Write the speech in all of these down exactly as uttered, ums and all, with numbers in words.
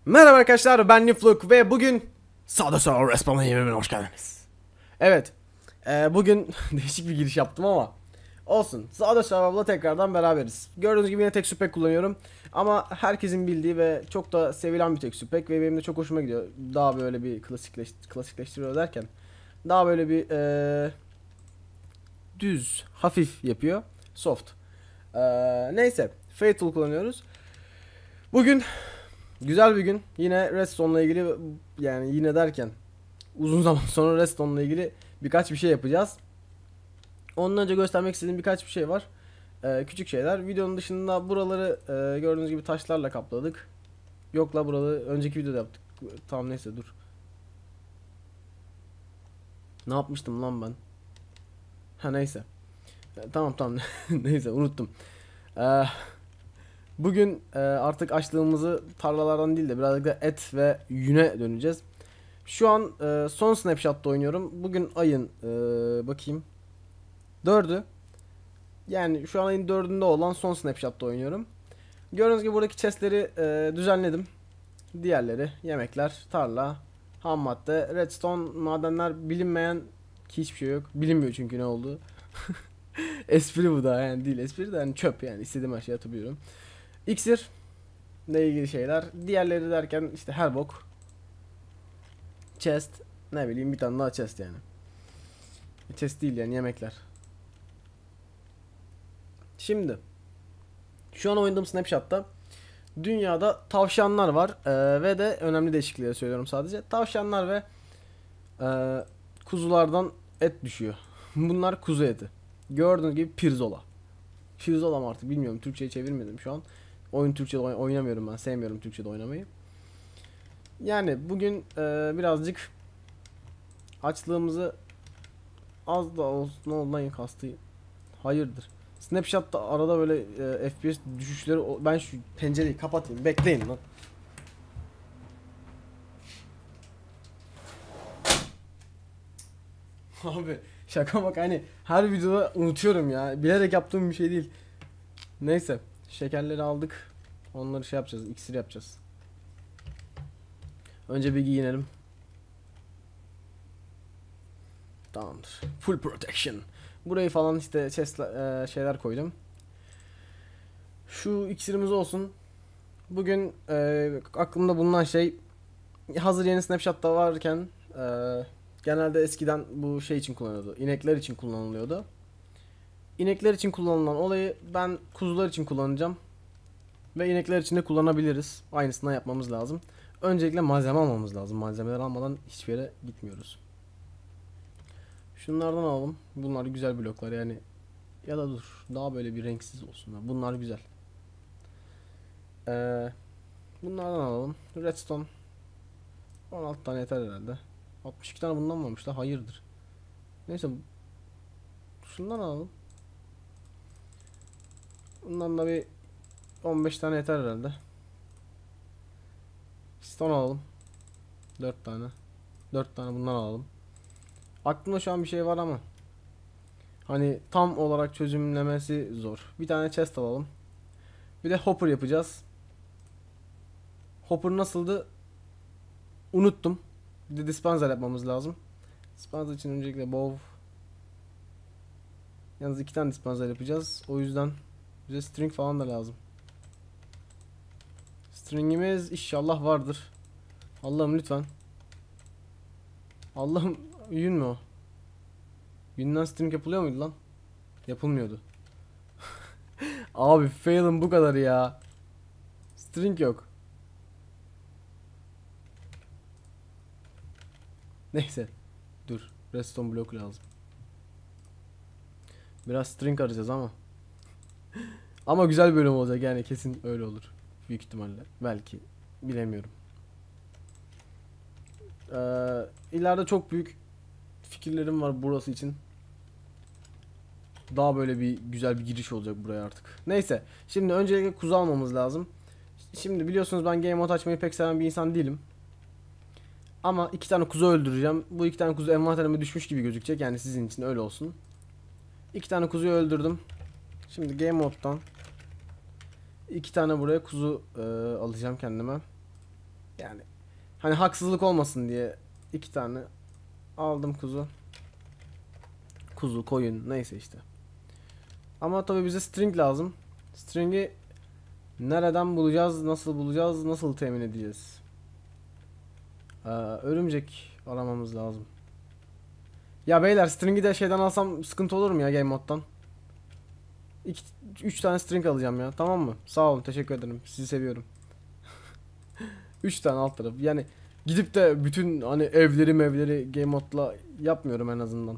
Merhaba arkadaşlar, ben Nifluk ve bugün Sağda Sola Respawn'a yemeğine hoş geldiniz. Evet, e, bugün değişik bir giriş yaptım ama olsun. Sağda Sola'la tekrardan beraberiz. Gördüğünüz gibi yine tek süpek kullanıyorum. Ama herkesin bildiği ve çok da sevilen bir tek süpek ve benim de çok hoşuma gidiyor. Daha böyle bir klasikleş klasikleştiriyor derken daha böyle bir e, düz, hafif yapıyor. Soft. E, neyse, Fatal kullanıyoruz. Bugün güzel bir gün. Yine Redstone'la ilgili, yani yine derken uzun zaman sonra Redstone'la ilgili birkaç bir şey yapacağız. Ondan önce göstermek istediğim birkaç bir şey var. Ee, küçük şeyler. Videonun dışında buraları e, gördüğünüz gibi taşlarla kapladık. Yok la, buraları önceki videoda yaptık. Tamam, neyse, dur. Ne yapmıştım lan ben? Ha, neyse. E, tamam tamam neyse, unuttum. Ee, bugün e, artık açlığımızı tarlalardan değil de birazcık da et ve yüne döneceğiz. Şu an e, son snapshot'ta oynuyorum. Bugün ayın e, bakayım dördü. Yani şu an ayın dördünde olan son snapshot'ta oynuyorum. Gördüğünüz gibi buradaki chest'leri e, düzenledim. Diğerleri yemekler, tarla, ham madde, redstone, madenler bilinmeyen ki hiçbir şey yok. Bilinmiyor çünkü ne olduğu. Espri bu da, yani değil espri de, yani çöp, yani istediğim her şeyi atabiliyorum. İksir ile ilgili şeyler. Diğerleri derken işte her bok. Chest, ne bileyim, bir tane daha chest yani. Chest değil yani, yemekler. Şimdi şu an oynadığım snapshot'ta dünyada tavşanlar var ee, ve de önemli değişiklikleri söylüyorum sadece. Tavşanlar ve e, kuzulardan et düşüyor. Bunlar kuzu eti. Gördüğünüz gibi pirzola. Pirzola mı artık bilmiyorum. Türkçe'ye çevirmedim şu an. Oyun Türkçe'de oyn- oynamıyorum ben. Sevmiyorum Türkçe'de oynamayı. Yani bugün e, birazcık açlığımızı az da olsun, ne oldu lan kastı. Hayırdır. Snapshot'ta arada böyle e, F P S düşüşleri, ben şu pencereyi kapatayım. Bekleyin lan. Abi şaka bak, hani her videoda unutuyorum ya. Bilerek yaptığım bir şey değil. Neyse, şekerleri aldık. Onları şey yapacağız, iksir yapacağız. Önce bir giyinelim. Tamamdır. Full protection. Burayı falan işte chest e, şeyler koydum. Şu iksirimiz olsun. Bugün e, aklımda bulunan şey, hazır yeni snapshot'ta varken e, genelde eskiden bu şey için kullanılıyordu. İnekler için kullanılıyordu. İnekler için kullanılan olayı ben kuzular için kullanacağım. Ve inekler için de kullanabiliriz. Aynısından yapmamız lazım. Öncelikle malzeme almamız lazım. Malzemeler almadan hiçbir yere gitmiyoruz. Şunlardan alalım. Bunlar güzel bloklar yani. Ya da dur, daha böyle bir renksiz olsunlar. Bunlar güzel. Ee, bunlardan alalım. Redstone. on altı tane yeter herhalde. altmış iki tane bundan mı almışlar? Hayırdır. Neyse. Şundan alalım. Bundan da bir on beş tane yeter herhalde. Piston alalım. dört tane. dört tane bundan alalım. Aklımda şu an bir şey var ama hani tam olarak çözümlemesi zor. Bir tane chest alalım. Bir de hopper yapacağız. Hopper nasıldı? Unuttum. Bir de dispenser yapmamız lazım. Dispenser için öncelikle bow. Yalnız iki tane dispenser yapacağız. O yüzden bize string falan da lazım. Stringimiz inşallah vardır. Allah'ım lütfen. Allah'ım, yün mü o? Yünden string yapılıyor muydu lan? Yapılmıyordu. Abi fail'ım bu kadar ya. String yok. Neyse. Dur. Redstone blok lazım. Biraz string arayacağız ama. Ama güzel bir bölüm olacak yani, kesin öyle olur. Büyük ihtimalle. Belki. Bilemiyorum. Ee, ileride çok büyük fikirlerim var burası için. Daha böyle bir güzel bir giriş olacak buraya artık. Neyse. Şimdi öncelikle kuzu almamız lazım. Şimdi biliyorsunuz ben game mode açmayı pek seven bir insan değilim. Ama iki tane kuzu öldüreceğim. Bu iki tane kuzu envanterime düşmüş gibi gözükecek. Yani sizin için öyle olsun. İki tane kuzuyu öldürdüm. Şimdi game mode'dan iki tane buraya kuzu e, alacağım kendime. Yani hani haksızlık olmasın diye iki tane aldım kuzu. Kuzu, koyun neyse işte. Ama tabii bize string lazım. String'i nereden bulacağız, nasıl bulacağız, nasıl temin edeceğiz? Ee, örümcek aramamız lazım. Ya beyler string'i de şeyden alsam sıkıntı olur mu ya game moddan? iki üç tane string alacağım ya, tamam mı? Sağ olun, teşekkür ederim. Sizi seviyorum. üç tane alt taraf. Yani gidip de bütün hani evleri mevleri game modla yapmıyorum en azından.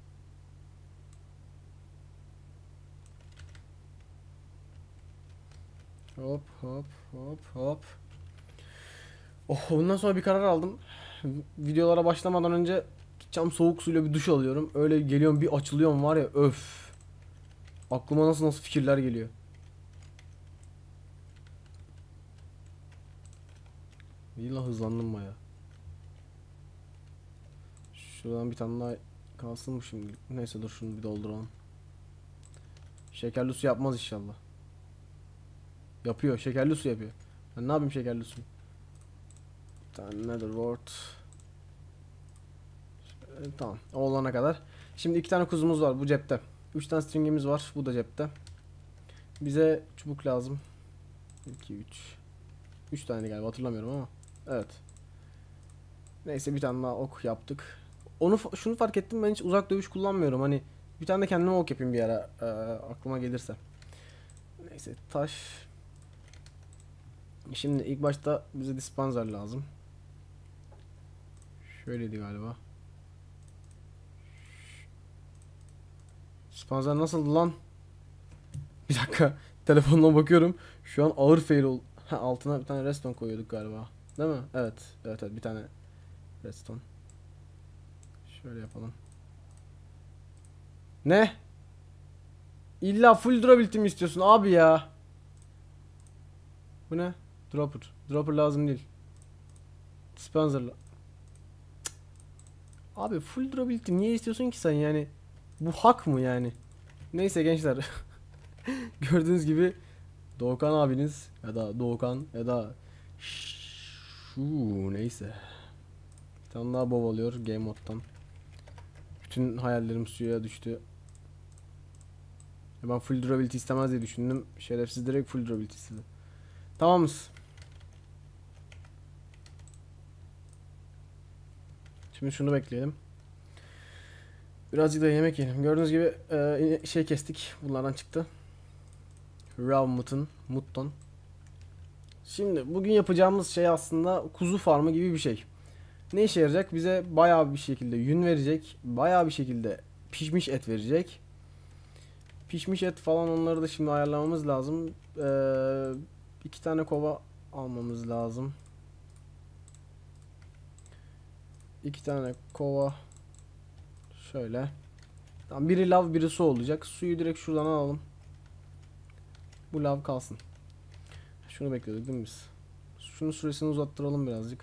Hop hop hop hop. Oh, bundan sonra bir karar aldım. Videolara başlamadan önce gideceğim, soğuk suyla bir duş alıyorum. Öyle geliyorum, bir açılıyorum var ya, öf. Aklıma nasıl nasıl fikirler geliyor. İyi la, hızlandım baya. Şuradan bir tane daha kalsın mı şimdi? Neyse dur, şunu bir dolduralım. Şekerli su yapmaz inşallah. Yapıyor, şekerli su yapıyor. Ben ne yapayım şekerli su? Bir tane nether wart. Ee, tamam, o olana kadar. Şimdi iki tane kuzumuz var bu cepte. Üç tane stringimiz var, bu da cepte. Bize çubuk lazım. iki üç. üç tane galiba, hatırlamıyorum ama. Evet. Neyse, bir tane daha ok yaptık. Onu şunu fark ettim, ben hiç uzak dövüş kullanmıyorum. Hani bir tane de kendime ok yapayım bir ara, e, aklıma gelirse. Neyse, taş. Şimdi ilk başta bize dispenser lazım. Şöyleydi galiba. Dispenser nasıldı lan? Bir dakika. Telefonuma bakıyorum. Şu an ağır fail ol. Ha, altına bir tane redstone koyuyorduk galiba. Değil mi? Evet. Evet evet, bir tane redstone. Şöyle yapalım. Ne? İlla full durability mi istiyorsun abi ya? Bu ne? Dropper. Dropper lazım değil. Dispenser'la. Abi full durability niye istiyorsun ki sen yani? Bu hak mı yani? Neyse gençler. Gördüğünüz gibi Doğukan abiniz ya da Doğukan ya da şu neyse. Bir tane daha bov alıyor game moddan. Bütün hayallerim suya düştü. Ya ben full durability istemez diye düşündüm. Şerefsiz direkt full durability istedi. Tamamız. Şimdi şunu bekleyelim. Birazcık da yemek yiyelim. Gördüğünüz gibi e, şey kestik. Bunlardan çıktı. Raw mutton, mutton. Şimdi bugün yapacağımız şey aslında kuzu farmı gibi bir şey. Ne işe yarayacak? Bize bayağı bir şekilde yün verecek. Bayağı bir şekilde pişmiş et verecek. Pişmiş et falan, onları da şimdi ayarlamamız lazım. Ee, iki tane kova almamız lazım. İki tane kova. Şöyle. Tamam, biri lav biri su olacak. Suyu direkt şuradan alalım. Bu lav kalsın. Şunu bekliyorduk değil mi biz? Şunun süresini uzattıralım birazcık.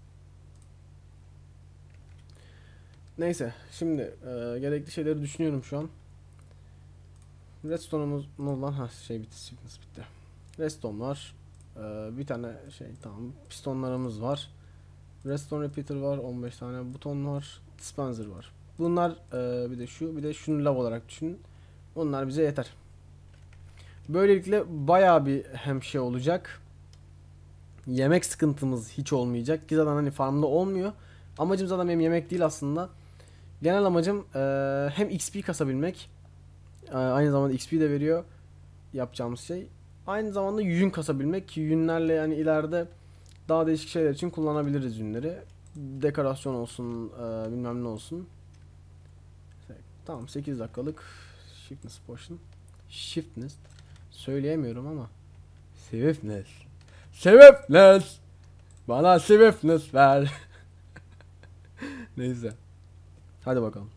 Neyse, şimdi e, gerekli şeyleri düşünüyorum şu an. Redstone'umuz ne olan, ha şey bitti, sickness bitti. Redstone var. Ee, bir tane şey, tamam, pistonlarımız var. Redstone repeater var, on beş tane buton var. Dispenser var. Bunlar e, bir de şu, bir de şunu lav olarak düşünün. Onlar bize yeter. Böylelikle bayağı bir hem şey olacak. Yemek sıkıntımız hiç olmayacak ki zaten hani farmda olmuyor. Amacım zaten benim yemek değil aslında. Genel amacım e, hem X P kasabilmek. E, aynı zamanda X P de veriyor yapacağımız şey. Aynı zamanda yün kasabilmek ki yünlerle yani ileride daha değişik şeyler için kullanabiliriz yünleri. Dekorasyon olsun, e, bilmem ne olsun. Tamam, sekiz dakikalık shiftness potion. Shiftness söyleyemiyorum ama Swiftness. Swiftness. Bana swiftness ver. Neyse. Hadi bakalım.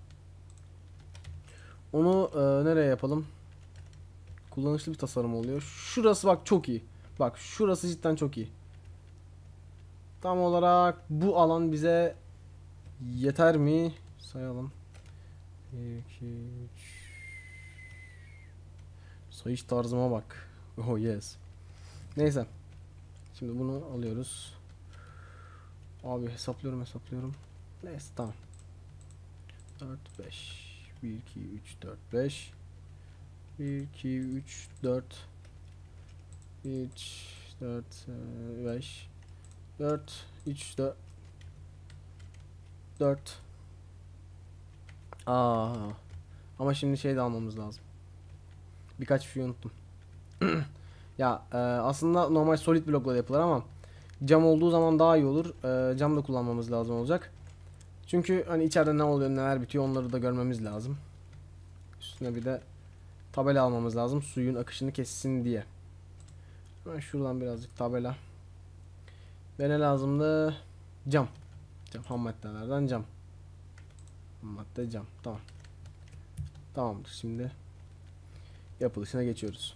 Onu e, nereye yapalım? Kullanışlı bir tasarım oluyor. Şurası bak çok iyi. Bak şurası cidden çok iyi. Tam olarak bu alan bize yeter mi? Sayalım. iki, üç. Sayış tarzıma bak. Oh yes. Neyse. Şimdi bunu alıyoruz. Abi hesaplıyorum hesaplıyorum. Neyse tamam. dört beş. bir iki üç dört beş. bir iki üç dört. üç dört beş. dört üç dört. dört. Aa. Ama şimdi şey de almamız lazım. Birkaç bir şey unuttum. Ya e, aslında normal solid blokla yapılır ama cam olduğu zaman daha iyi olur. E, cam da kullanmamız lazım olacak. Çünkü hani içeride ne oluyor neler bitiyor onları da görmemiz lazım. Üstüne bir de tabela almamız lazım suyun akışını kessin diye. Hemen şuradan birazcık tabela. Ve ne lazımdı? Cam. Cam ham maddelerden cam. Ham madde cam. Tamam. Tamamdır. Şimdi yapılışına geçiyoruz.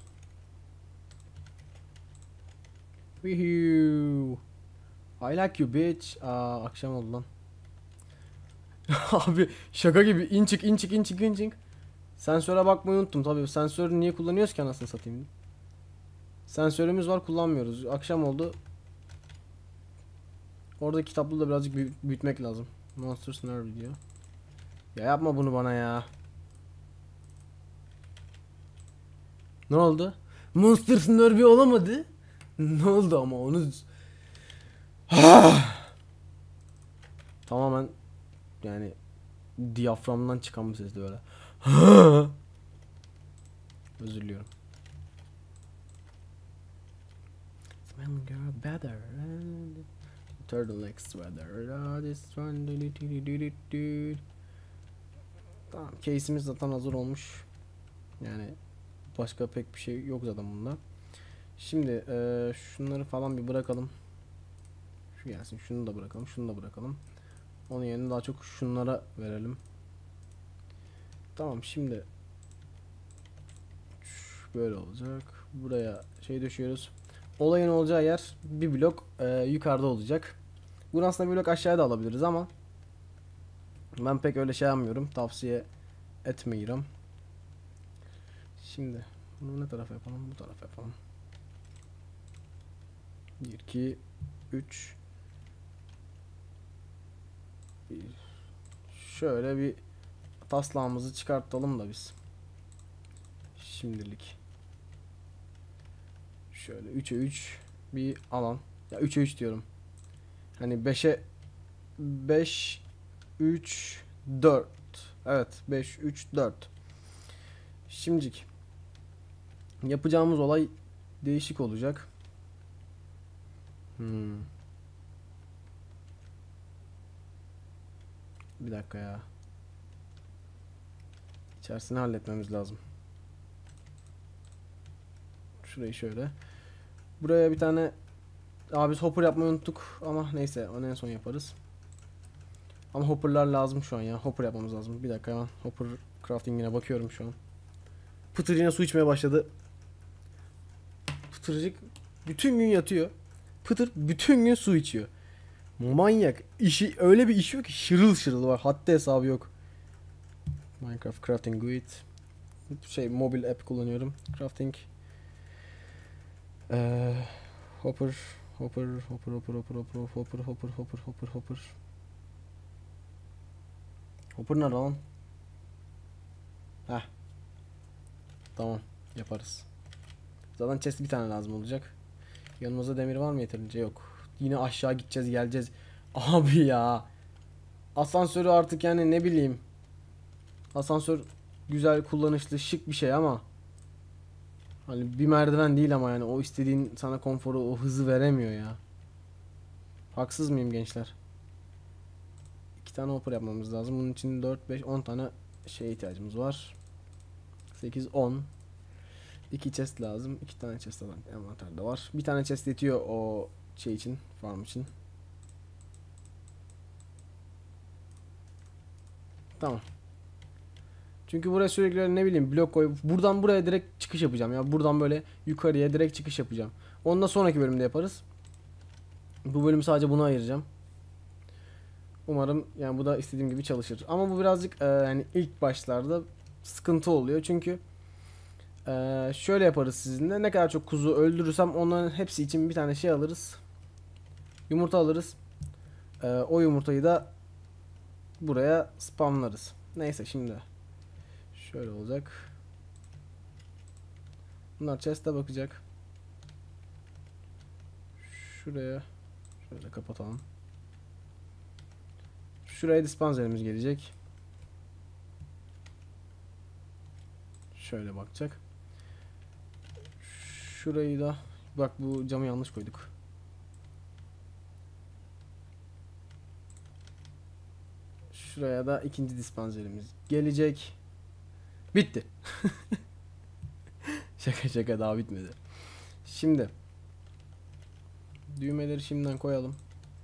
Woohoo. I like you bitch. Aa, akşam oldu lan. Abi şaka gibi inçik inçik inçik inçik. Sensöre bakmayı unuttum tabii. Sensörü niye kullanıyoruz ki anasını satayım. Sensörümüz var kullanmıyoruz. Akşam oldu. Orada kitaplığı da birazcık büyü büyütmek lazım. Monsters Nerve diyor. Ya yapma bunu bana ya. Ne oldu? Monsters Nerve olamadı. Ne oldu ama onu tamamen yani diyaframdan çıkan bir sesdi böyle. Özür diliyorum. Smelling girl better. Turtleneck sweater. This one. Tamam, case'imiz zaten hazır olmuş. Yani başka pek bir şey yok zaten bunda. Şimdi e, şunları falan bir bırakalım. Şu gelsin. Şunu da bırakalım. Şunu da bırakalım. Onun yerine daha çok şunlara verelim. Tamam şimdi böyle olacak. Buraya şey düşüyoruz. Olayın olacağı yer bir blok e, yukarıda olacak. Bunu aslında bir blok aşağıya da alabiliriz ama ben pek öyle şey yapmıyorum. Tavsiye etmiyorum. Şimdi bunu ne tarafa yapalım? Bu tarafa yapalım. bir iki üç. Şöyle bir taslağımızı çıkartalım da biz. Şimdilik. Şöyle üçe üç bir alan. Ya üçe üç diyorum. Hani beşe beş üç dört. Evet, beş üç dört. Şimdilik yapacağımız olay değişik olacak. Hmm. Bir dakika ya. İçerisini halletmemiz lazım. Şurayı şöyle. Buraya bir tane abi biz hopper yapmayı unuttuk ama neyse onu en son yaparız. Ama hopperlar lazım şu an ya. Hopper yapmamız lazım. Bir dakika hemen hopper crafting'ine bakıyorum şu an. Pıtır yine su içmeye başladı. Pıtırcık bütün gün yatıyor. Pıtır bütün gün su içiyor. Manyak. İşi öyle bir işiyor ki şırıl şırıl var. Haddi hesabı yok. Minecraft Crafting Guide. Şey mobil app kullanıyorum. Crafting. Ee, hopper, hopper, hopper, hopper, hopper, hopper, hopper, hopper, hopper, hopper, hopper. Hopper nerede lan? Heh. Tamam, yaparız. Zaten chest bir tane lazım olacak. Yanımızda demir var mı yeterince? Yok. Yine aşağı gideceğiz, geleceğiz. Abi ya. Asansörü artık yani ne bileyim. Asansör güzel, kullanışlı, şık bir şey ama hani bir merdiven değil ama yani o istediğin sana konforu, o hızı veremiyor ya. Haksız mıyım gençler? İki tane hopper yapmamız lazım. Bunun için dört, beş, on tane şeye ihtiyacımız var. sekiz, on. iki chest lazım. iki tane chest olan envanterde var. Bir tane chest yetiyor o şey için, farm için. Tamam. Çünkü buraya sürekli ne bileyim blok koy. Buradan buraya direkt çıkış yapacağım ya. Buradan böyle yukarıya direkt çıkış yapacağım. Onu da sonraki bölümde yaparız. Bu bölümü sadece buna ayıracağım. Umarım yani bu da istediğim gibi çalışır. Ama bu birazcık e, yani ilk başlarda sıkıntı oluyor. Çünkü e, şöyle yaparız sizinle. Ne kadar çok kuzu öldürürsem onların hepsi için bir tane şey alırız. Yumurta alırız. Ee, o yumurtayı da buraya spamlarız. Neyse şimdi şöyle olacak. Bunlar chest'e bakacak. Şuraya şöyle kapatalım. Şuraya dispenserimiz gelecek. Şöyle bakacak. Şurayı da bak, bu camı yanlış koyduk. Şuraya da ikinci dispanserimiz gelecek. Bitti. Şaka şaka, daha bitmedi. Şimdi düğmeleri şimdiden koyalım.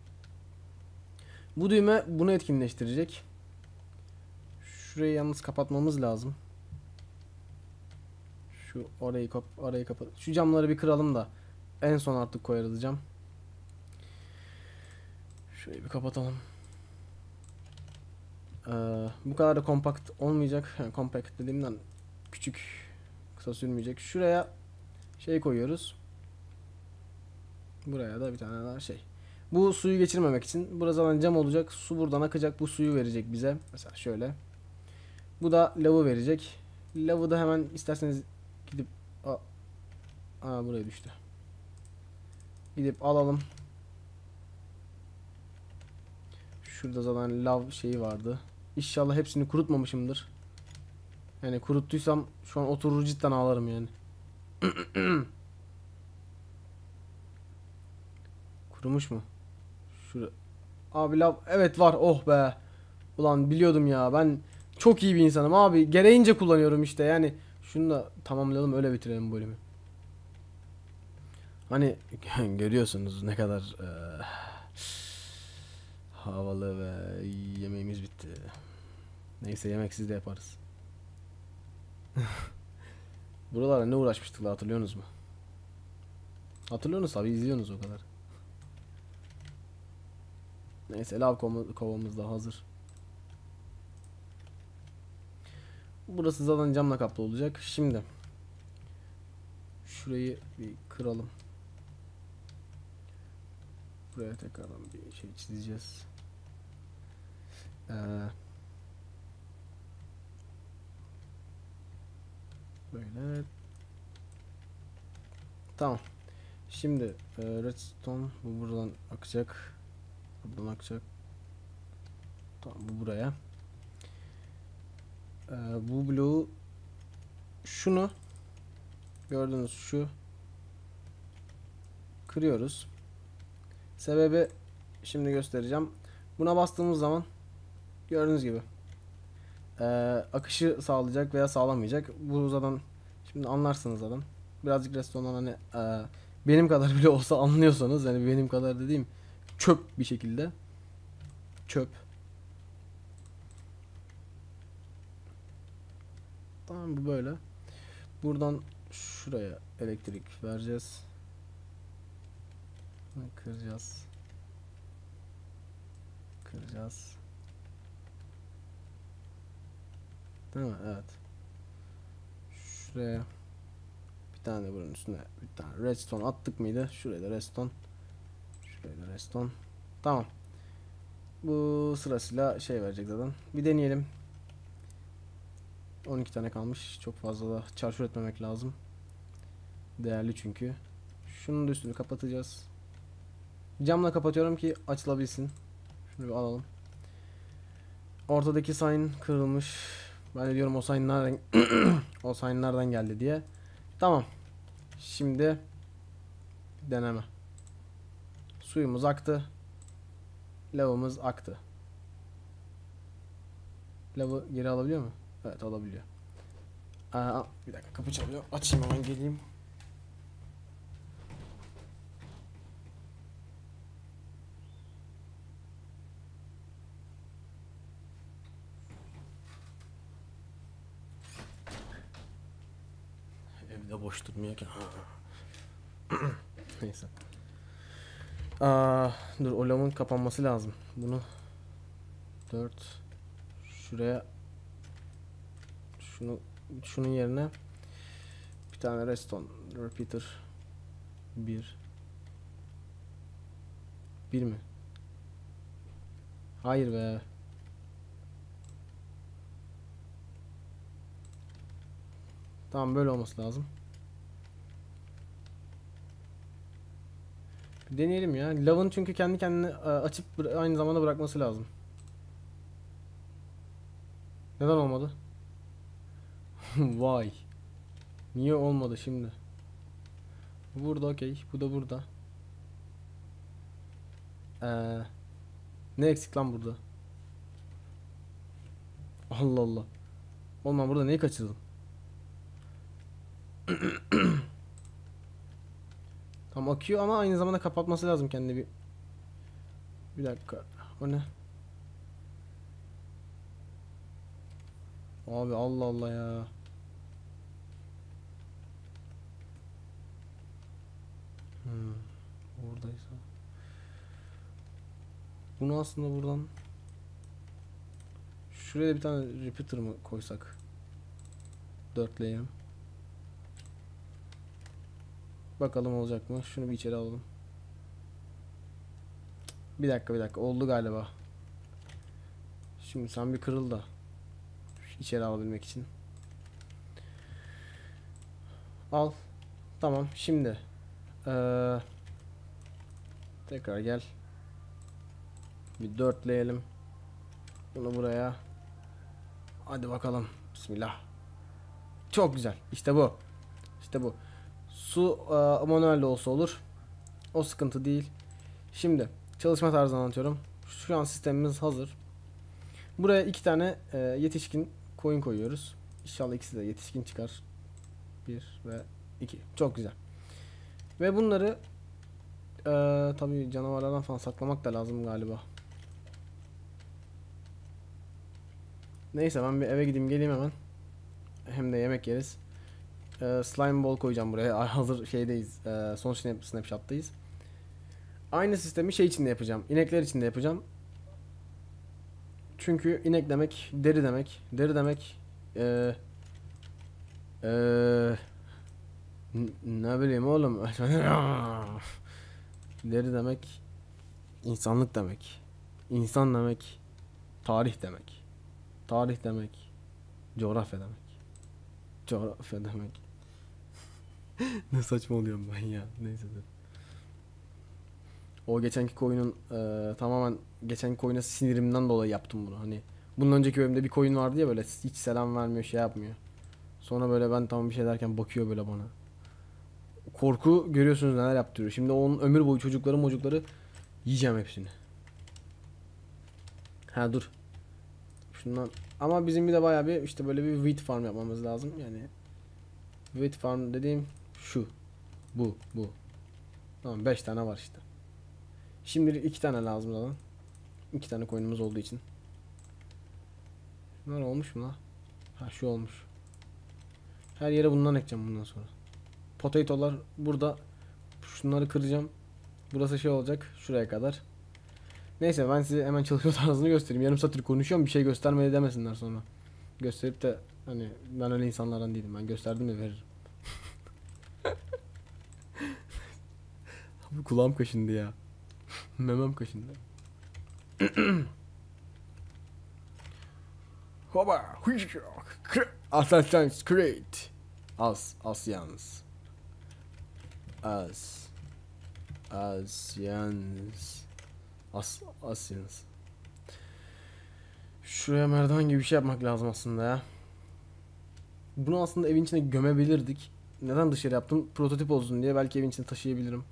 Bu düğme bunu etkinleştirecek. Şurayı yalnız kapatmamız lazım. Şu orayı kap orayı kapat. Şu camları bir kıralım da en son artık koyarız cam. Şurayı bir kapatalım. Ee, bu kadar da kompakt olmayacak. Yani kompakt dediğimden küçük, kısa sürmeyecek. Şuraya şey koyuyoruz. Buraya da bir tane daha şey. Bu suyu geçirmemek için. Burası zaten cam olacak. Su buradan akacak. Bu suyu verecek bize. Mesela şöyle. Bu da lavı verecek. Lavı da hemen isterseniz gidip Aa, Aa buraya düştü. Gidip alalım. Şurada zaten lav şeyi vardı. İnşallah hepsini kurutmamışımdır. Yani kuruttuysam şu an oturur cidden ağlarım yani. Kurumuş mu? Şurada. Abi lav, evet var, oh be. Ulan biliyordum ya, ben çok iyi bir insanım abi. Gereğince kullanıyorum işte yani. Şunu da tamamlayalım, öyle bitirelim bu bölümü. Hani görüyorsunuz ne kadar eee, havalı ve yemeğimiz bitti. Neyse, yemeksiz de yaparız. Buralara ne uğraşmıştık la, hatırlıyorsunuz mu? Hatırlıyorsunuz tabi, izliyorsunuz o kadar. Neyse, lav kova- kovamız da hazır. Burası zaten camla kaplı olacak. Şimdi şurayı bir kıralım. Buraya tekrardan bir şey çizeceğiz. Ee, böyle. Tamam. Şimdi e, redstone bu buradan akacak. Buradan akacak. Tamam, bu buraya. Ee, bu bloğu, şunu gördünüz, şu kırıyoruz. Sebebi şimdi göstereceğim. Buna bastığımız zaman gördüğünüz gibi e, akışı sağlayacak veya sağlamayacak. Bu zaten şimdi anlarsınız zaten. Birazcık restorandan hani e, benim kadar bile olsa anlıyorsanız, yani benim kadar dediğim çöp bir şekilde. Çöp. Tamam, bu böyle. Buradan şuraya elektrik vereceğiz. Kıracağız. Kıracağız. Değil mi? Evet. Şuraya bir tane, bunun üstüne bir tane redstone attık mıydı? Şuraya da redstone. Şuraya da redstone. Tamam. Bu sırasıyla şey verecek zaten. Bir deneyelim. on iki tane kalmış. Çok fazla da çarşur etmemek lazım. Değerli çünkü. Şunun da üstünü kapatacağız. Camla kapatıyorum ki açılabilsin. Şunu bir alalım. Ortadaki sign kırılmış. Ben de diyorum o sign nereden o sign nereden geldi diye. Tamam. Şimdi deneme. Suyumuz aktı. Lavımız aktı. Lavı geri alabiliyor mu? Evet, alabiliyor. Aa, bir dakika, kapı çalıyor. Açayım hemen, geleyim. Evde boş durmuyor ki. Neyse. Aa, dur, o lavın kapanması lazım. Bunu dört şuraya, şunu şunun yerine bir tane redstone repeater bir bir mi? Hayır be. Tamam, böyle olması lazım. Bir deneyelim ya. Lavın çünkü kendi kendine e, açıp aynı zamanda bırakması lazım. Neden olmadı? Vay. Niye olmadı şimdi? Burada okey. Bu da burada. Ee, ne eksik lan burada? Allah Allah. Olmam, burada neyi kaçırdım? Tam akıyor ama aynı zamanda kapatması lazım kendini bir. Bir dakika. O ne? Abi Allah Allah ya. Hmm, oradaysa. Bunu aslında buradan şuraya bir tane repeater mı koysak? Dörtleyelim. Bakalım olacak mı? Şunu bir içeri alalım. Bir dakika bir dakika. Oldu galiba. Şimdi sen bir kırıl da içeri alabilmek için. Al. Tamam. Şimdi ee, tekrar gel. Bir dörtleyelim. Bunu buraya. Hadi bakalım. Bismillah. Çok güzel. İşte bu. İşte bu. Su e, manuel de olsa olur. O sıkıntı değil. Şimdi çalışma tarzını anlatıyorum. Şu an sistemimiz hazır. Buraya iki tane e, yetişkin koyun koyuyoruz. İnşallah ikisi de yetişkin çıkar. Bir ve iki. Çok güzel. Ve bunları e, tabii canavarlardan falan saklamak da lazım galiba. Neyse, ben bir eve gideyim geleyim hemen. Hem de yemek yeriz. E, slime ball koyacağım buraya. Hazır şeydeyiz. E, son snap, snapshot'tayız. Aynı sistemi şey için de yapacağım. İnekler için de yapacağım. Çünkü inek demek deri demek. Deri demek e, e, ne bileyim oğlum. Deri demek insanlık demek. İnsan demek tarih demek. Tarih demek coğrafya demek. Coğrafya demek. Ne saçma oluyorum ben ya. Neyse de. O geçenki koyunun e, tamamen geçenki koyuna sinirimden dolayı yaptım bunu. Hani bunun önceki bölümde bir koyun vardı ya, böyle hiç selam vermiyor, şey yapmıyor. Sonra böyle ben tamam bir şey derken bakıyor böyle bana. Korku görüyorsunuz neler yaptırıyor. Şimdi onun ömür boyu çocukları çocukları yiyeceğim hepsini. Ha dur. Şundan, ama bizim bir de bayağı bir işte böyle bir wheat farm yapmamız lazım. Yani wheat farm dediğim şu. Bu, bu. Tamam, beş tane var işte. Şimdi iki tane lazım zaten. iki tane koyunumuz olduğu için. Bunlar olmuş mu la? Ha, şu olmuş. Her yere bundan ekeceğim bundan sonra. Potatolar burada. Şunları kıracağım. Burası şey olacak. Şuraya kadar. Neyse, ben size hemen çalışma tarzını göstereyim. Yarım saattir konuşuyorum, bir şey göstermedi demesinler sonra. Gösterip de hani ben öyle insanlardan değilim. Ben gösterdim de veririm. Bu kulağım kaşındı ya. Memem kaşındı. Hoba. Assassin's Creed. As. Asyans. As. Asyans. As. Asyans. Şuraya merdiven gibi bir şey yapmak lazım aslında ya. Bunu aslında evin içine gömebilirdik. Neden dışarı yaptım? Prototip olsun diye, belki evin içine taşıyabilirim.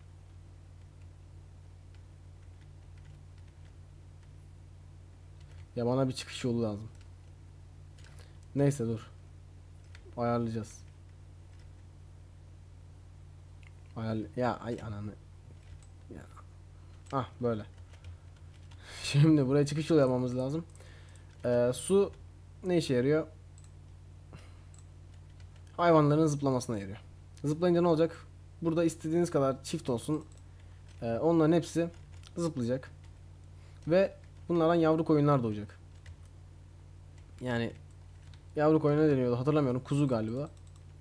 Ya bana bir çıkış yolu lazım. Neyse dur. Ayarlayacağız. Ayar ya ay ananı. Ya. Ah böyle. Şimdi buraya çıkış yolu yapmamız lazım. Ee, su ne işe yarıyor? Hayvanların zıplamasına yarıyor. Zıplayınca ne olacak? Burada istediğiniz kadar çift olsun. Ee, onların hepsi zıplayacak. Ve bunlardan yavru koyunlar doğacak. Yani yavru koyuna deniyordu, hatırlamıyorum. Kuzu galiba.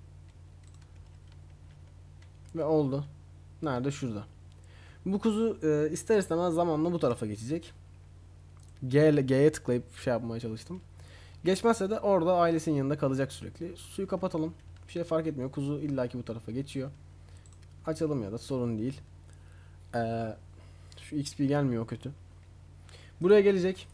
Ve oldu. Nerede? Şurada. Bu kuzu e, ister istemez zamanla bu tarafa geçecek. G ile G'ye tıklayıp şey yapmaya çalıştım. Geçmezse de orada ailesinin yanında kalacak sürekli. Suyu kapatalım. Bir şey fark etmiyor. Kuzu illaki bu tarafa geçiyor. Açalım ya da sorun değil. Ee, şu X P gelmiyor, o kötü. Buraya gelecek.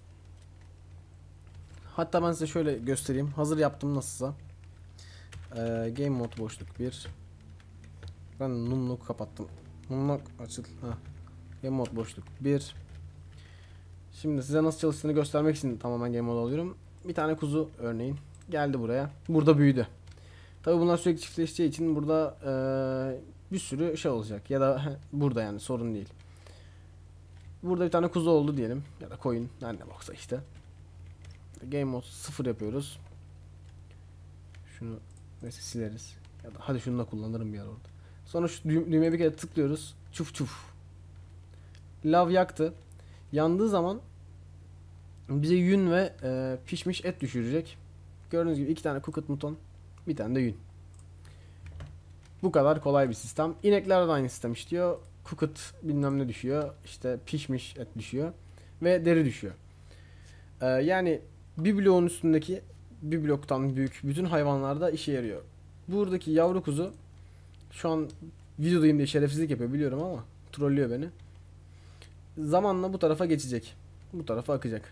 Hatta ben size şöyle göstereyim. Hazır yaptım nasılsa. Ee, game mode boşluk bir. Ben numluk kapattım. Numluk açıl. Ha. Game mode boşluk bir. Şimdi size nasıl çalıştığını göstermek için tamamen game mode alıyorum. Bir tane kuzu örneğin geldi buraya. Burada büyüdü. Tabi bunlar sürekli çiftleşeceği için burada ee, bir sürü şey olacak. Ya da burada yani sorun değil. Burada bir tane kuzu oldu diyelim. Ya da koyun. Nerede baksa işte. Game mode sıfır yapıyoruz. Şunu neyse sileriz. Ya da hadi şunu da kullanırım bir ara orada. Sonra şu düğ düğmeye bir kere tıklıyoruz. Çuf çuf. Lav yaktı. Yandığı zaman bize yün ve e, pişmiş et düşürecek. Gördüğünüz gibi iki tane cooked mutton, bir tane de yün. Bu kadar kolay bir sistem. İnekler de aynı sistem işliyor. Cooked bilmem ne düşüyor. İşte pişmiş et düşüyor. Ve deri düşüyor. Ee, yani bir bloğun üstündeki bir bloktan büyük bütün hayvanlarda işe yarıyor. Buradaki yavru kuzu şu an videodayım diye şerefsizlik yapıyor biliyorum ama trollüyor beni. Zamanla bu tarafa geçecek. Bu tarafa akacak.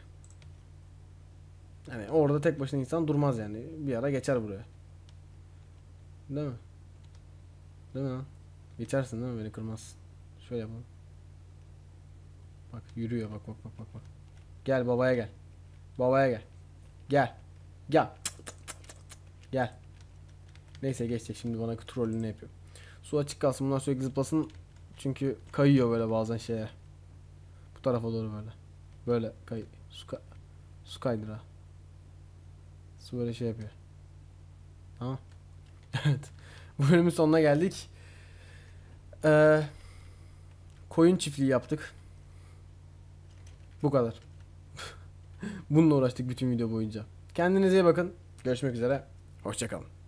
Yani orada tek başına insan durmaz yani. Bir ara geçer buraya. Değil mi? Değil mi lan? Geçersin değil mi? Beni kırmazsın. Şöyle yapalım. Bak yürüyor, bak bak bak bak bak. Gel babaya gel. Babaya gel. Gel. Gel. Gel. Neyse geçecek, şimdi bana trollünü yapıyor. Su açık kalsın, bunlar sürekli zıplasın. Çünkü kayıyor böyle bazen şeye. Bu tarafa doğru böyle. Böyle kay su, ka su kaydıra. Su böyle şey yapıyor. Tamam. Evet. Bu bölümün sonuna geldik. Ee, koyun çiftliği yaptık. Bu kadar. Bununla uğraştık bütün video boyunca. Kendinize iyi bakın. Görüşmek üzere. Hoşça kalın.